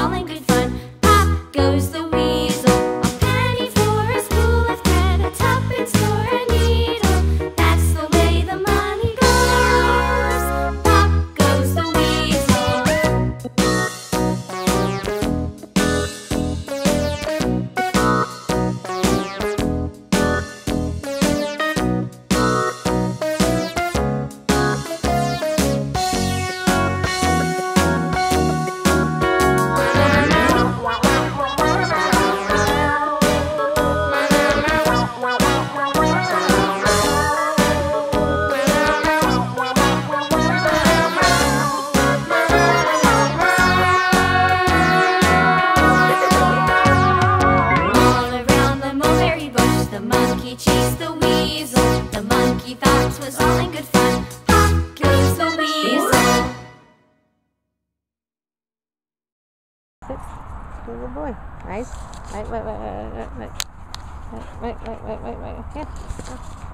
all in good fun. Pop goes the weasel, a penny for a spool of thread, a tuppence for a needle. That's the way the money goes. Pop goes the weasel. The monkey chased the weasel. The monkey thought 'twas all in good fun. Pop goes the weasel. Sit. Good boy. Nice. Wait. Here.